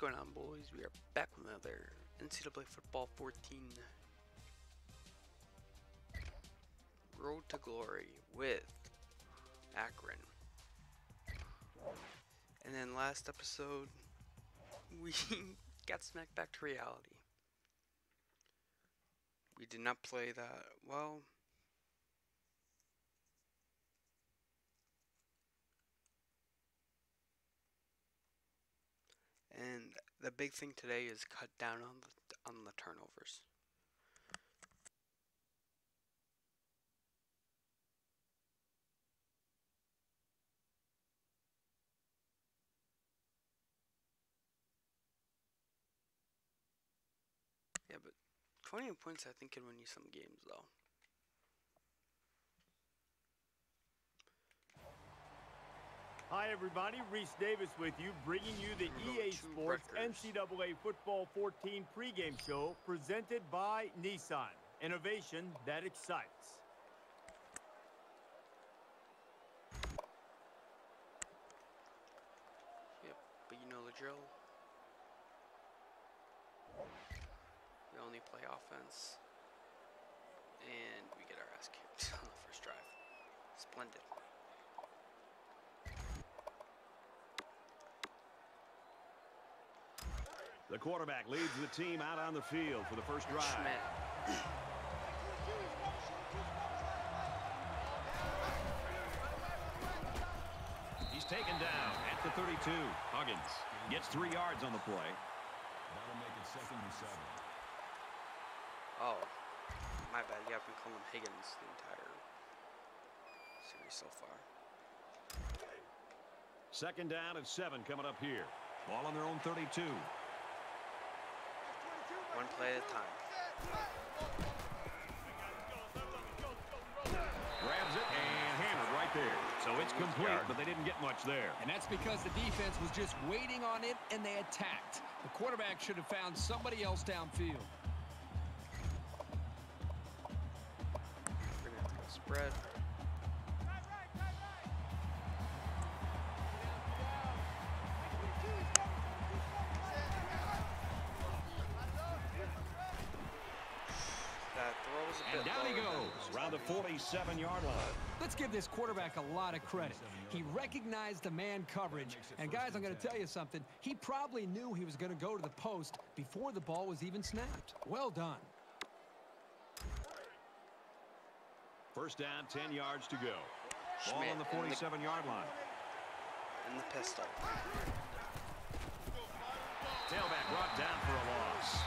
going on, boys? We are back with another NCAA Football 14 Road to Glory with Akron. And then last episode, we got smacked back to reality. We did not play that well. And the big thing today is cut down on the turnovers. Yeah, but 20 points I think can win you some games though. Hi everybody, Reese Davis with you, bringing you the EA Sports NCAA Football 14 pregame show presented by Nissan. Innovation that excites. Yep, but you know the drill. We only play offense. And we get our ass kicked on the first drive. Splendid. The quarterback leads the team out on the field for the first drive. Schmidt. He's taken down at the 32. Huggins gets 3 yards on the play. That'll make it 2nd and 7. Oh, my bad. Yeah, I've been calling him Higgins the entire series so far. 2nd down and 7 coming up here. Ball on their own 32. One play at a time. Grabs it and hammered right there. So it's complete, but they didn't get much there. And that's because the defense was just waiting on it, and they attacked. The quarterback should have found somebody else downfield. We're going to have to go spread. And down he goes, around the 47-yard line. Let's give this quarterback a lot of credit. He recognized the man coverage. And, guys, I'm going to tell you something. He probably knew he was going to go to the post before the ball was even snapped. Well done. First down, 10 yards to go. Ball Schmidt on the 47-yard line. And the pistol. Tailback brought down for a loss.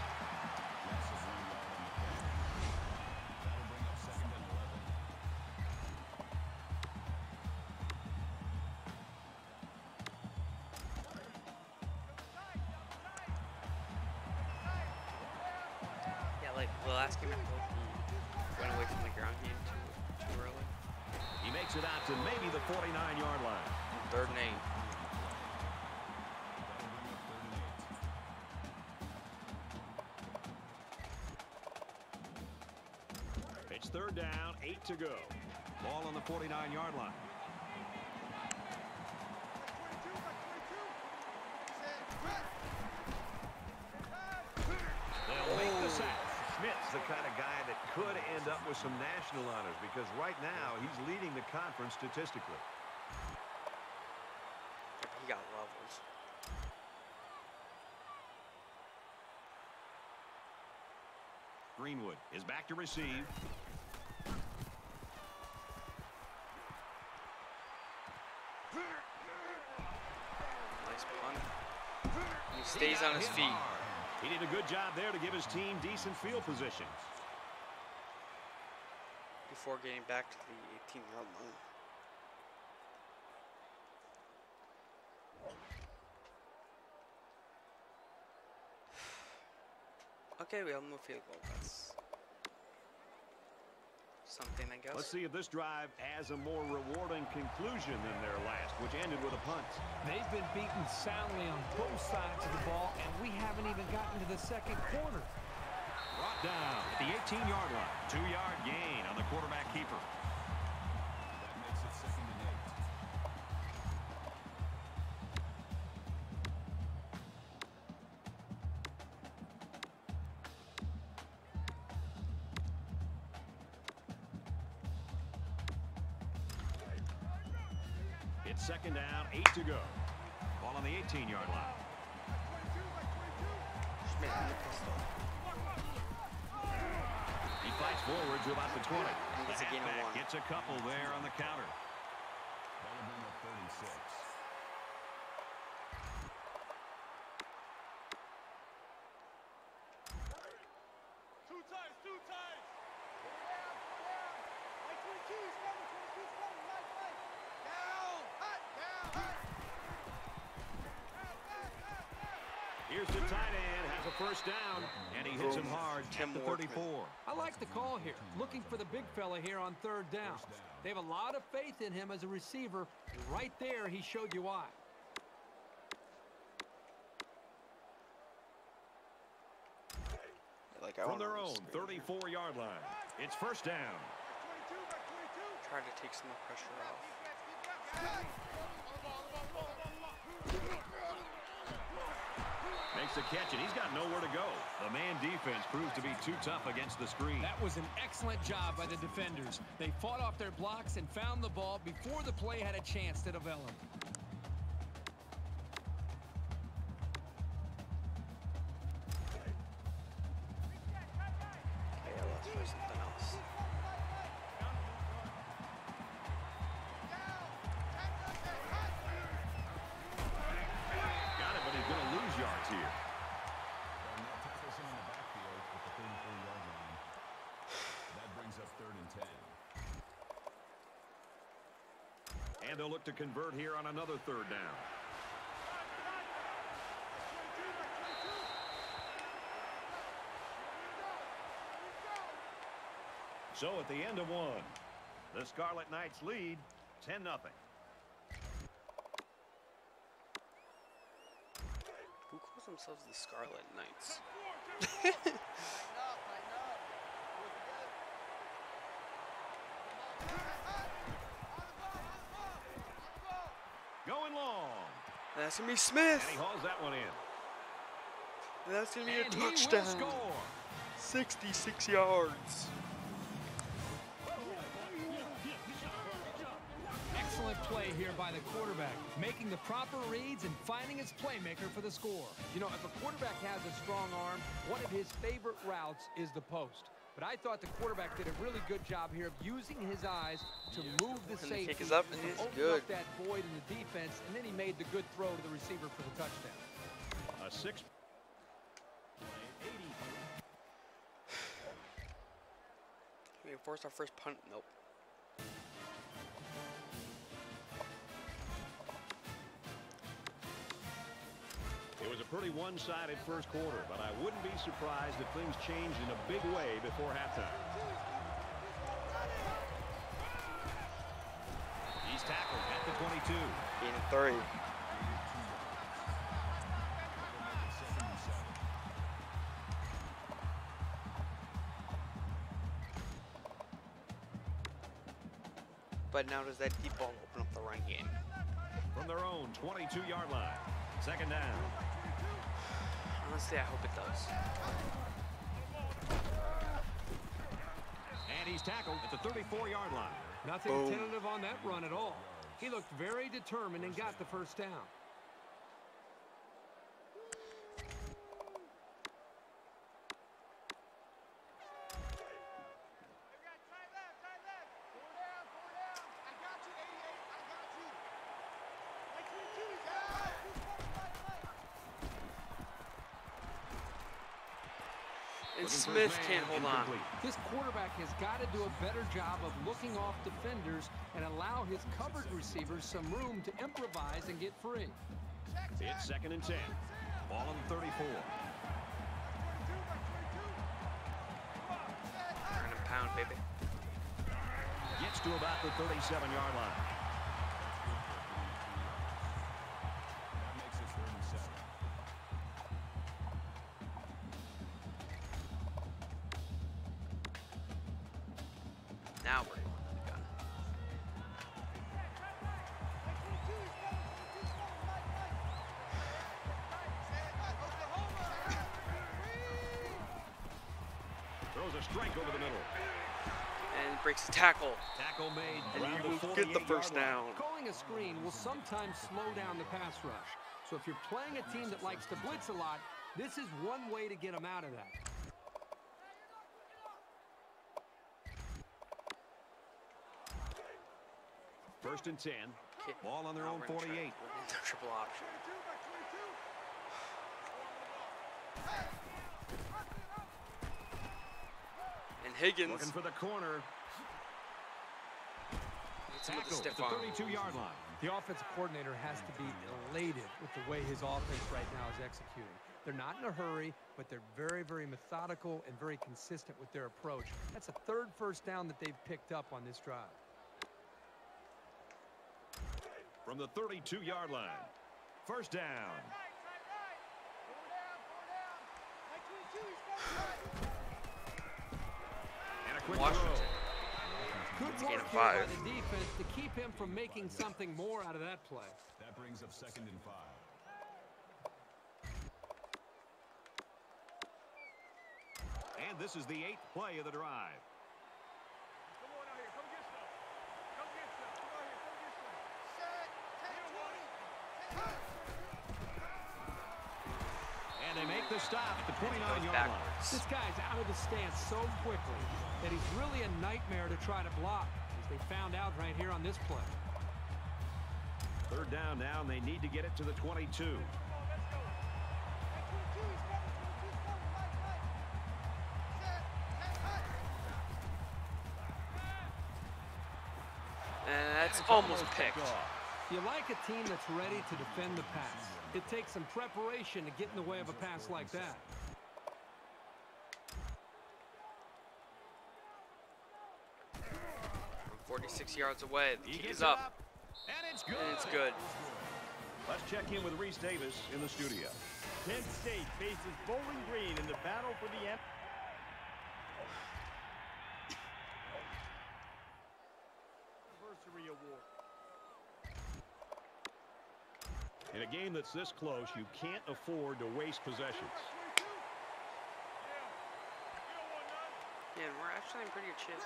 The last game I played, he went away from the ground game too early. He makes it out to maybe the 49-yard line. 3rd and 8. It's 3rd down, 8 to go. Ball on the 49-yard line. They'll make the sack. Schmidt's the kind of guy that could end up with some national honors because right now he's leading the conference statistically. He got levels. Greenwood is back to receive. Nice punt. He stays on his feet. He did a good job there to give his team decent field position. Before getting back to the 18-yard line. Okay, we have no field goal. That's something, I guess. Let's see if this drive has a more rewarding conclusion than their last, which ended with a punt. They've been beaten soundly on both sides of the ball, and we haven't even gotten to the 2nd quarter. Brought down at the 18-yard line. 2-yard gain on the quarterback keeper. That makes it 2nd and 8. It's second down, 8 to go. Ball on the 18-yard line. Schmidt in the pistol. He fights forward to about the 20. And gets a gain of Halfback 1. gets a couple there on the counter. That'll bring up 3rd and 6. Here's the tight end, has a first down, and he hits him hard at the 34. I like the call here. Looking for the big fella here on 3rd down. They have a lot of faith in him as a receiver. And right there, he showed you why. From their own 34-yard line, it's first down. Trying to take some of the pressure off. Makes the catch, and he's got nowhere to go. The man defense proves to be too tough against the screen. That was an excellent job by the defenders. They fought off their blocks and found the ball before the play had a chance to develop. Okay, let's try something else. Got it, but he's going to lose yards here. And that tackles him in the backfield at the 34-yard line. That brings up 3rd and 10. And they'll look to convert here on another 3rd down. So at the end of 1, the Scarlet Knights lead 10-0. Who calls themselves the Scarlet Knights? Going long. That's going to be Smith. And he hauls that one in. That's going to be a And he will touchdown. score. 66 yards. Excellent play here by the quarterback, making the proper reads and finding his playmaker for the score. You know, if a quarterback has a strong arm, one of his favorite routes is the post. But I thought the quarterback did a really good job here of using his eyes to move the And the safety. kick is up, and to it's open good. up that void in the defense, and then he made the good throw to the receiver for the touchdown. A 6. We forced our first punt. Nope. It was a pretty one-sided first quarter, but I wouldn't be surprised if things changed in a big way before halftime. He's tackled at the 22. Gain of 3. But now does that deep ball open up the run game? From their own 22-yard line. Second down. Honestly, I hope it does. And he's tackled at the 34-yard line. Nothing Boom. tentative on that run at all. He looked very determined and got the first down. And Smith can't hold on. This quarterback has got to do a better job of looking off defenders and allow his covered receivers some room to improvise and get free. It's second and 10. Ball on the 34. Turn and pound, baby. Gets to about the 37-yard line. That makes it 3rd and 7. Now we're going to the gun. Throws a strike over the middle. And And breaks the tackle. Tackle made. And around you the will get the 48-yard first line. down. Calling a screen will sometimes slow down the pass rush. So if you're playing a team that likes to blitz a lot, this is one way to get them out of that. First and 10. Okay. Ball on their Now own we're gonna 48. try- we're in the triple option. And Higgins Looking for the corner. hits him with a Tackle at stiff the arm. 32-yard line. The offensive coordinator has to be elated with the way his offense right now is executing. They're not in a hurry, but they're very, very methodical and very consistent with their approach. That's a third first down that they've picked up on this drive. From the 32-yard line. First down. And a quick Washington. throw. Good It's a gain work of here by 5. the defense to keep him from making something more out of that play. That brings up 2nd and 5. And this is the 8th play of the drive. And they make the stop at the 29-yard line. Backwards. This guy's out of the stance so quickly that he's really a nightmare to try to block, as they found out right here on this play. Third down now, and they need to get it to the 22. And that's almost picked. You like a team that's ready to defend the pass. It takes some preparation to get in the way of a pass like that. From 46 yards away, the He kick gets is it up. And it's good. And it's good. Let's check in with Reese Davis in the studio. Penn State faces Bowling Green in the battle for the Anniversary Award. In a game that's this close, you can't afford to waste possessions. Yeah, and we're actually in pretty good shape.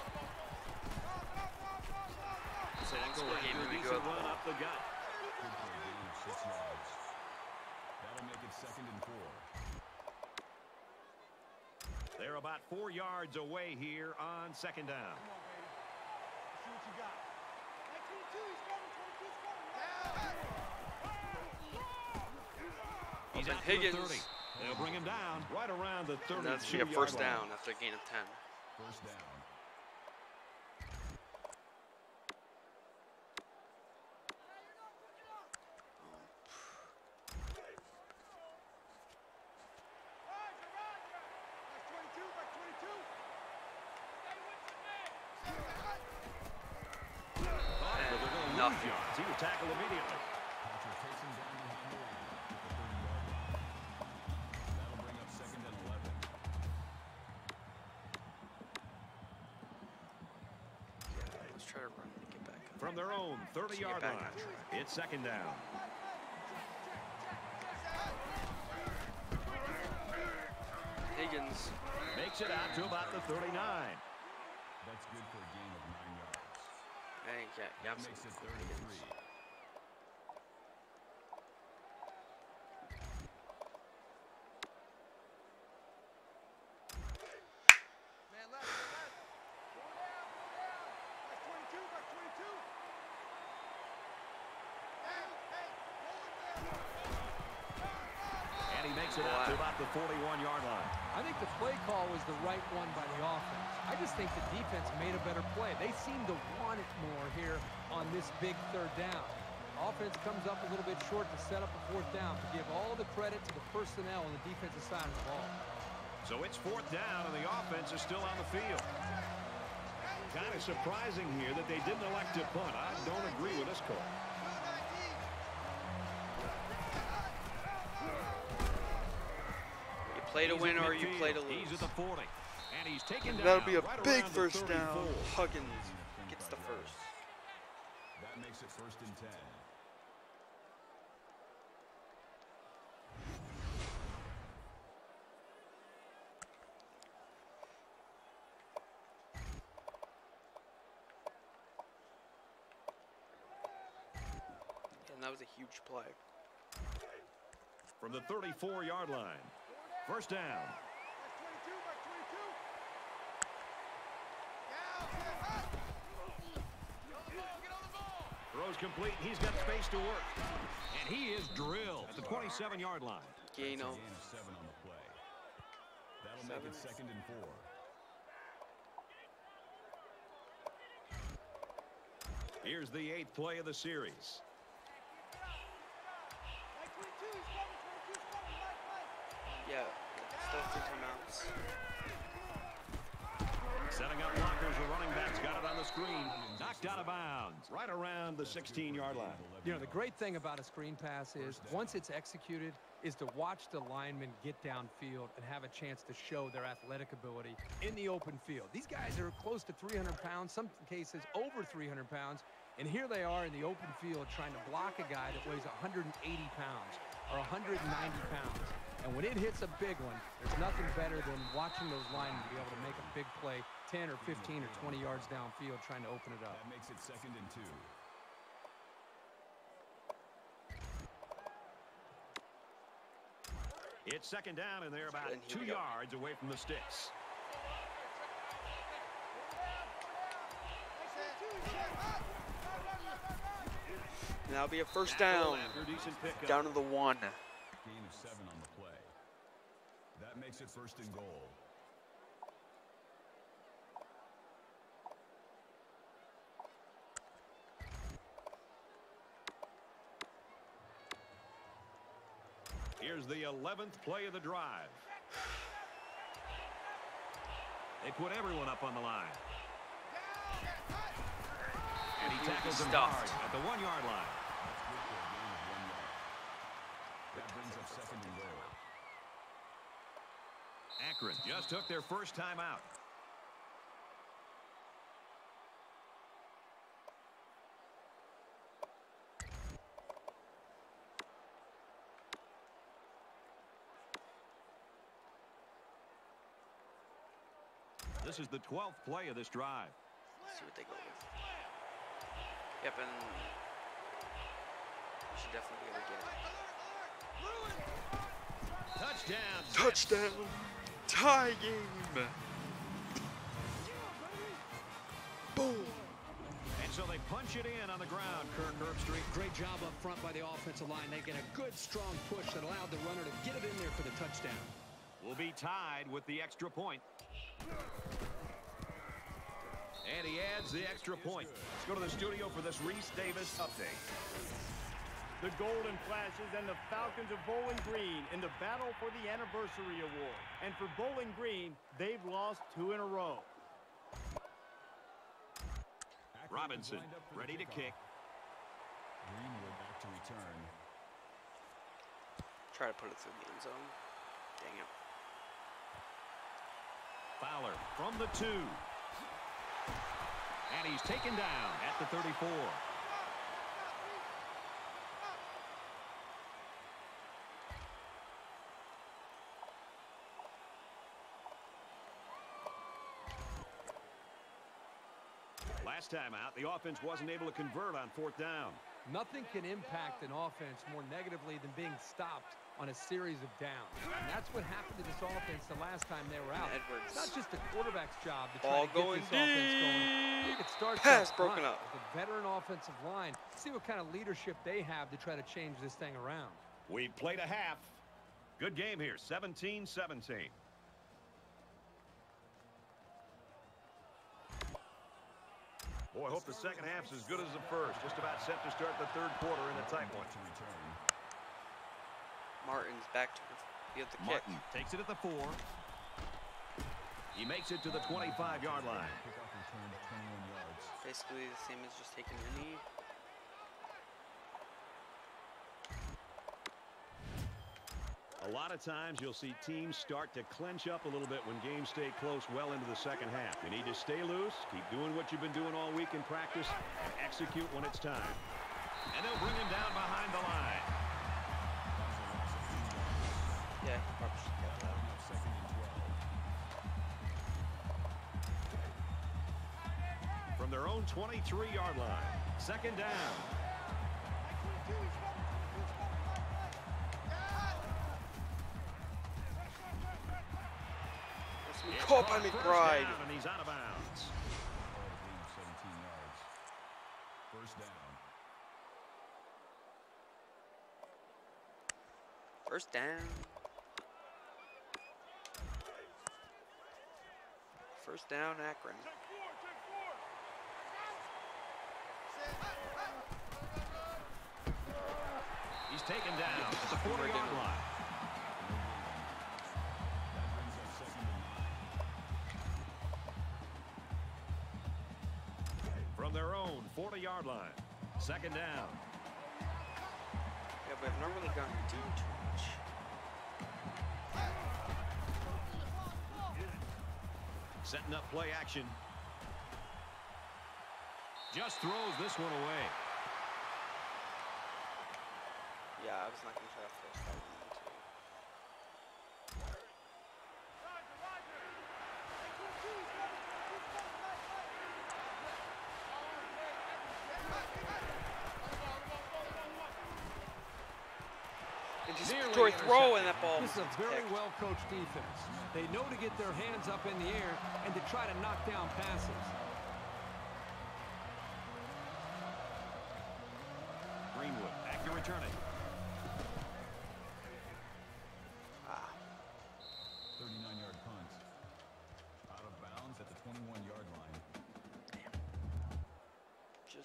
It's an angle Score game after we a go decent up. run up the gut. Good for a gain of 6 yards. That'll make it 2nd and 4. They're about 4 yards away here on second down. He's Open out to the Higgins. 30. They'll bring him down right around the 32-yard And line. that's be a first down after a gain of 10. First down. Nothing. He was tackled immediately. Patrick takes him down behind the line at the 30-yard line. That'll bring up 2nd and 11. Let's try to run and get back up. From their own 30-yard back line. on track. It's second down. Higgins. Makes it out to about the 39. That's good for a gain of 9 yards. I think, yeah, That absolutely. makes it 3rd and 3. And he makes it out to about the 41-yard line. I think the play call was the right one by the offense. I just think the defense made a better play. They seem to want it more here on this big third down. Offense comes up a little bit short to set up a fourth down, to give all the credit to the personnel on the defensive side of the ball. So it's fourth down, and the offense is still on the field. Kind of surprising here that they didn't elect to punt. I don't agree with this call. You play to win or you play to He's lose. at the 40. And he's taken down. That'll be a right big around the first down. 34. Huggins gets the first. That makes it 1st and 10. and that was a huge play. From the 34-yard line. First down. Throws complete. He's got space to work. And he is drilled at the 27-yard line. Gain of 7 on the play. That'll make it 2nd and 4. Here's the 8th play of the series. yeah, still 3 timeouts. Setting up blockers, the running back's got it on the screen. Knocked out of bounds, right around the 16-yard line. You know, the great thing about a screen pass is, once it's executed, is to watch the linemen get downfield and have a chance to show their athletic ability in the open field. These guys are close to 300 pounds, some cases over 300 pounds, and here they are in the open field trying to block a guy that weighs 180 pounds or 190 pounds. And when it hits a big one, there's nothing better than watching those linemen be able to make a big play 10 or 15 or 20 yards downfield trying to open it up. That makes it 2nd and 2. It's 2nd down, and they're about 2 yards away from the sticks. And that'll be a first down. Down to the 1. Gain of 7 on the play. That makes it 1st and goal. Here's the 11th play of the drive. They put everyone up on the line. And he tackles him hard at the 1-yard line. That brings up 2nd and goal. Akron just took their first time out. This is the 12th play of this drive. Let's see what they go with. Yep, and we should definitely be able to get it. Touchdown. Touchdown. Tie game. Boom. And so they punch it in on the ground, Kirk Herbstreit. Great job up front by the offensive line. They get a good, strong push that allowed the runner to get it in there for the touchdown. Will be tied with the extra point. And he adds the extra point. Let's go to the studio for this Reese Davis update. The Golden Flashes and the Falcons of Bowling Green in the battle for the Anniversary Award. And for Bowling Green, they've lost 2 in a row. Robinson ready to kick. Greenwood back to return. Try to put it through the end zone. Dang it. Fowler from the 2. And he's taken down at the 34. Last time out, the offense wasn't able to convert on 4th down. Nothing can impact an offense more negatively than being stopped on a series of downs. And that's what happened to this offense the last time they were out. Edwards. It's not just the quarterback's job to Ball try to get this offense going. I think it starts Pass up front broken up. with a veteran offensive line. See what kind of leadership they have to try to change this thing around. We played a half. Good game here, 17-17. Boy, I hope the second half's as good as the first. Just about set to start the 3rd quarter in a tight one. To return. Martin's back to the kick. Martin takes it at the 4. He makes it to the 25-yard line. Kickoff return to 21 yards. Basically the same as just taking a knee. A lot of times you'll see teams start to clench up a little bit when games stay close well into the second half. You need to stay loose, keep doing what you've been doing all week in practice, and execute when it's time. And they'll bring him down behind the line. Yeah, he probably should get that. 2nd and 12. From their own 23-yard line, 2nd down. Caught by McBride. And he's out of bounds. 17 yards. First down. First down. First down, Akron. He's taken down at the 40-yard line. From their own 40-yard line. Second down. Yeah, but I've not really gotten too much. Setting up play action. Just throws this one away. Yeah, I was not going to try to force that one into. And just throw and that ball. This is a very well-coached defense. They know to get their hands up in the air and to try to knock down passes. Greenwood back to return it. 39-yard punt. Out of bounds at the 21-yard line. Just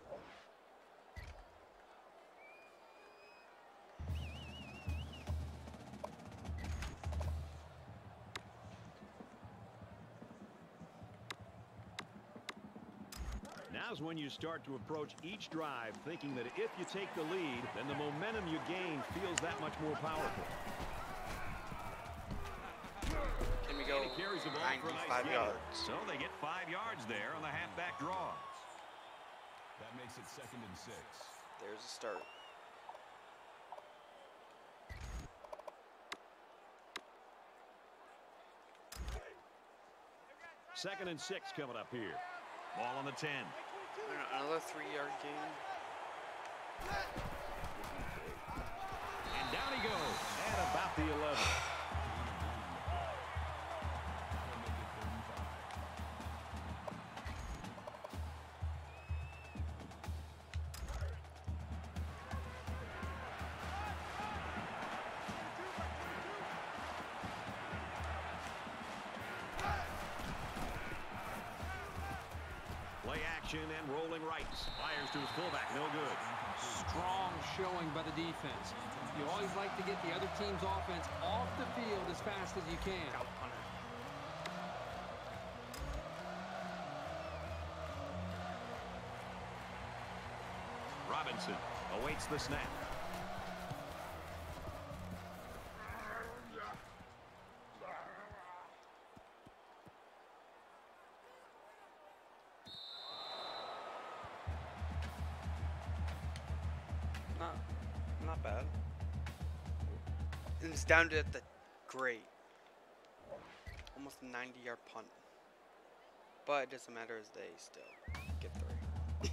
Now's when you start to approach each drive thinking that if you take the lead, then the momentum you gain feels that much more powerful. can we go And he carries the ball for a nice 95 gain. yards? So they get 5 yards there on the halfback draw. That makes it 2nd and 6. There's a start. Second and 6 coming up here. Ball on the 10. Another 3-yard gain. And down he goes at about the 11. Play action and rolling right. Fires to his fullback. No good. Strong showing by the defense. You always like to get the other team's offense off the field as fast as you can. Robinson awaits the snap. Not bad. And it's down to the great. Almost a 90-yard punt. But it doesn't matter as they still get 3.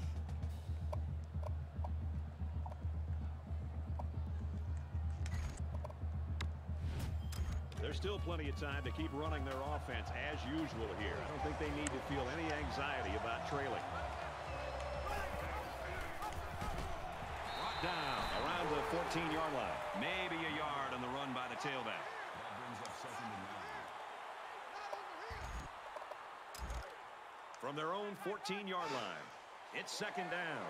There's still plenty of time to keep running their offense as usual here. I don't think they need to feel any anxiety about trailing. Brought down around the 14-yard line. Maybe a yard on the run by the tailback. That brings up 2nd and 9. From their own 14-yard line, it's 2nd down.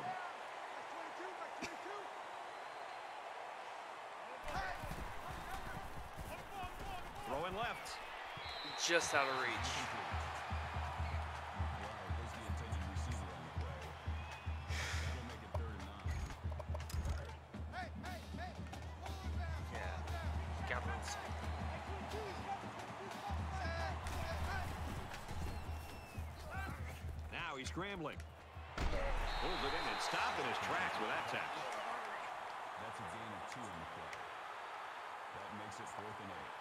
Throwing left. Just out of reach. There's the intended receiver on the play. That'll make it 3rd and 9. Yeah. Gabriel's. Now he's scrambling. Pulls it in and stopped in his tracks with that tackle. That's a gain of 2 on the play. That makes it 4th and 8.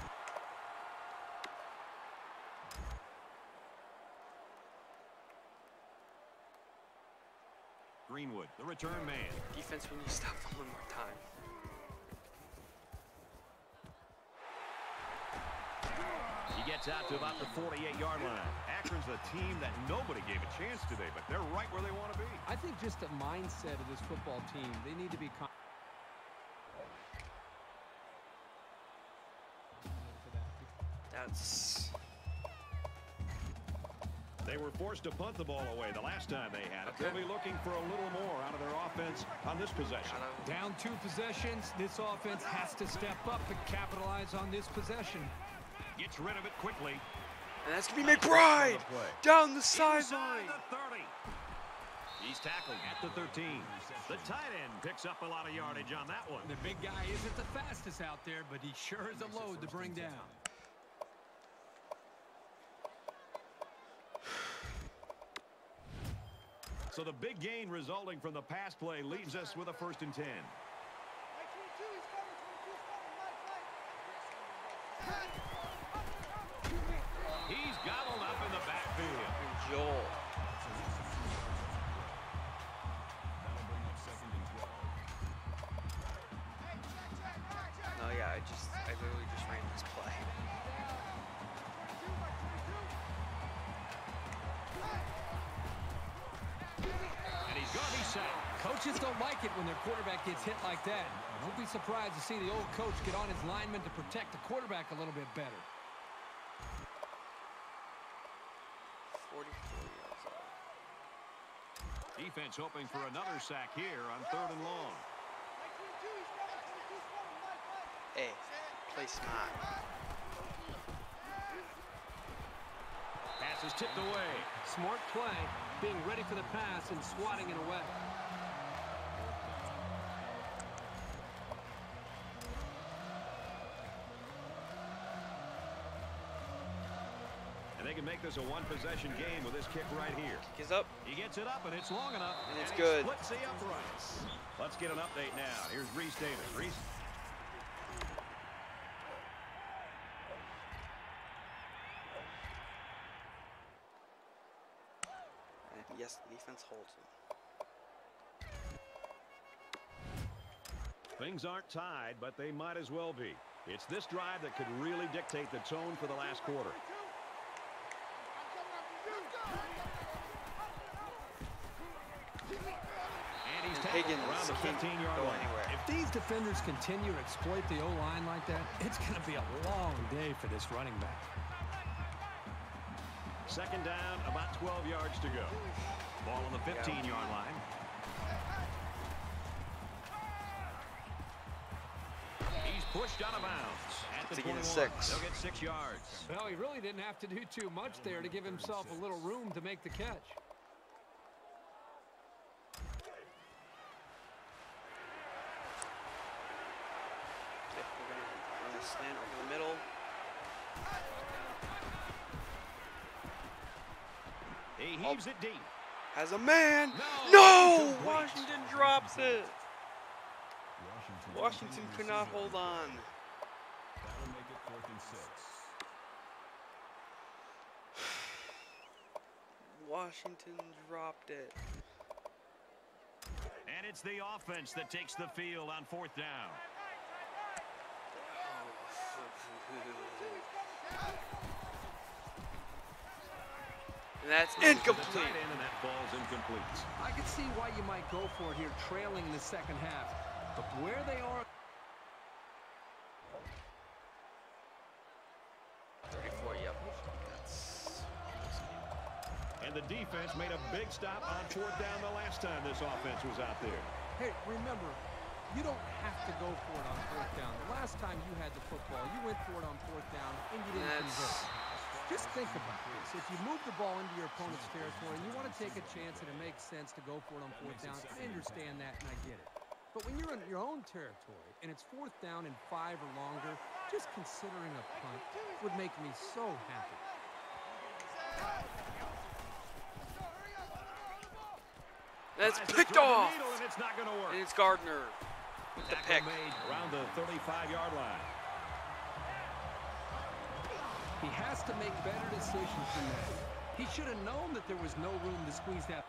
Greenwood, the return man. Defense, we need to stop one more time. He gets out to about the 48-yard line. Akron's a team that nobody gave a chance today, but they're right where they want to be. I think just the mindset of this football team, they need to be They were forced to punt the ball away the last time they had it. They'll be looking for a little more out of their offense on this possession. Down 2 possessions. This offense has to step up and capitalize on this possession. Gets rid of it quickly. And that's going to be McBride down the sideline. The 30. He's tackled at the 13. The tight end picks up a lot of yardage on that one. The big guy isn't the fastest out there, but he sure is a load to bring down. So the big gain resulting from the pass play leaves us with a 1st and 10. He's gobbled up in the backfield. Joel. No, yeah, I literally just ran this play. And he's going to be sacked. Coaches don't like it when their quarterback gets hit like that. Don't be surprised to see the old coach get on his lineman to protect the quarterback a little bit better. 44 yards out. Defense hoping for another sack here on 3rd and long. Hey, play smart. Pass is tipped away. Smart play, being ready for the pass and swatting it away. And they can make this a 1-possession game with this kick right here. Kick is up. He gets it up, and it's long enough. And it's he good. Splits the uprights. Let's get an update now. Here's Reese Davis. Reese. And yes, the defense holds him. Things aren't tied, but they might as well be. It's this drive that could really dictate the tone for the last quarter. And he's Higgins around the 15-yard line. If these defenders continue to exploit the O-line like that, it's going to be a long day for this running back. 2nd down, about 12 yards to go. Ball on the 15-yard line. He's pushed out of bounds at the 21. They'll get 6 yards. Well, he really didn't have to do too much there to give himself a little room to make the catch. Slant over the middle. He heaves it deep. Has a man. No! Washington drops it. Washington could not hold on. That'll make it 4th and 6. Washington dropped it. And it's the offense that takes the field on 4th down. And that's incomplete. And that ball's incomplete. I can see why you might go for it here, trailing in the 2nd half. But where they are... 34, yep. And the defense made a big stop on 4th down the last time this offense was out there. Hey, remember, you don't have to go for it on 4th down. The last time you had the football, you went for it on 4th down, and you didn't convert. Just think about this. If you move the ball into your opponent's territory and you want to take a chance and it makes sense to go for it on 4th down, I understand that and I get it. But when you're in your own territory and it's 4th down and 5 or longer, just considering a punt would make me so happy. That's picked off. And it's not going to work. And it's Gardner with the pick. Made around the 35-yard line. He has to make better decisions than that. He should have known that there was no room to squeeze that.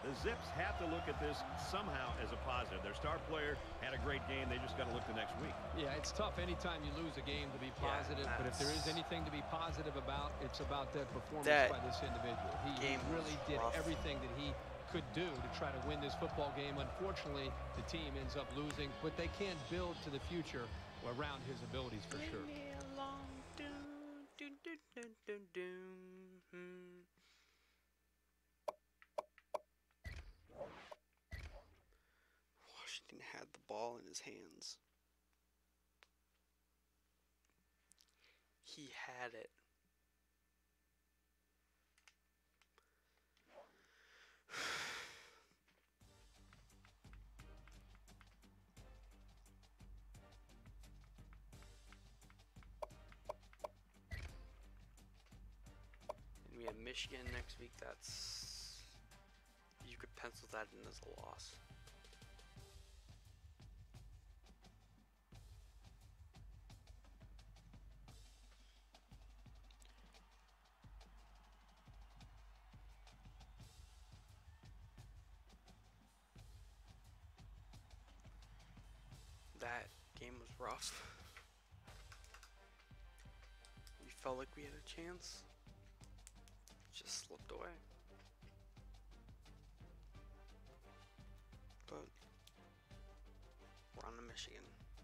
The Zips have to look at this somehow as a positive. Their star player had a great game. They just got to look the next week. Yeah, it's tough anytime you lose a game to be positive, but if there is anything to be positive about, it's about that performance by this individual. He really did everything that he could do to try to win this football game. Unfortunately, the team ends up losing, but they can build to the future around his abilities for sure. Washington had the ball in his hands. He had it. And we have Michigan next week. That's, you could pencil that in as a loss. That game was rough. We felt like we had a chance. Just slipped away. But we're on to Michigan.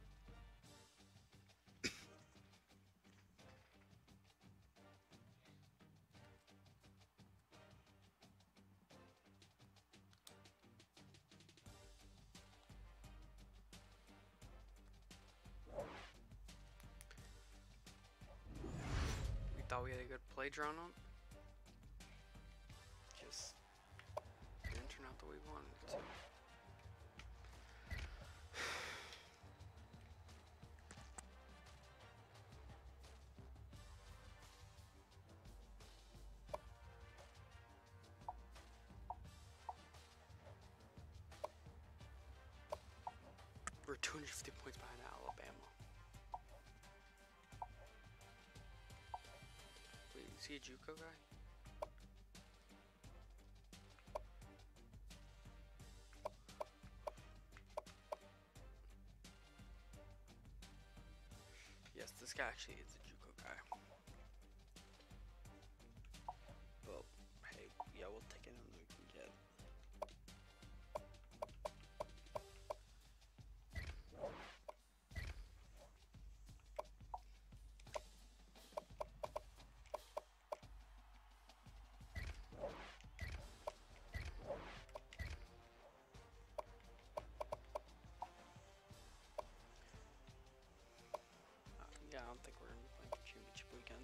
Thought we had a good play drawn up. Just didn't turn out the way we wanted it to. We're 250 points behind Alabama. Is he a JUCO guy? Yes, this guy actually is a JUCO guy. Well, hey, yeah, we'll take anyone we can get. Yeah, I don't think we're going to be playing for championship weekend.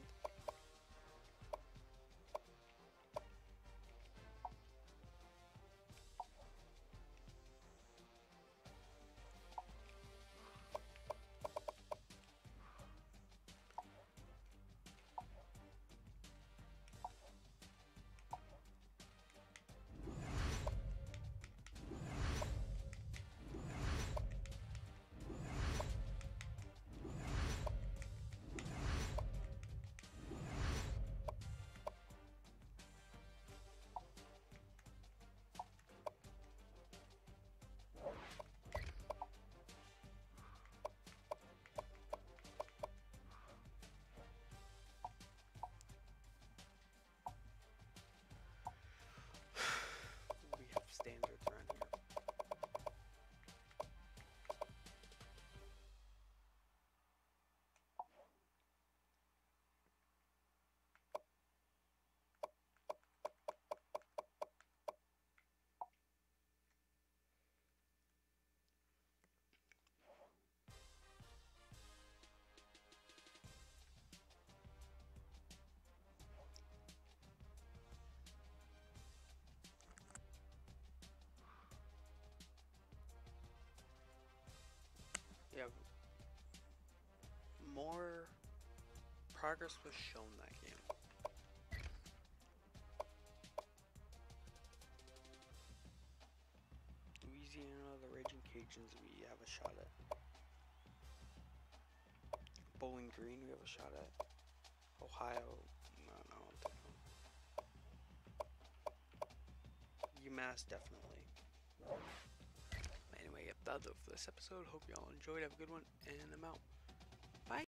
We have standards around here. Yeah, more progress was shown that game. Louisiana, the Raging Cajuns, we have a shot at. Bowling Green, we have a shot at. Ohio, no, I'll take them. mask, definitely. Anyway, yep, that'll do it for this episode. Hope you all enjoyed. Have a good one, and I'm out.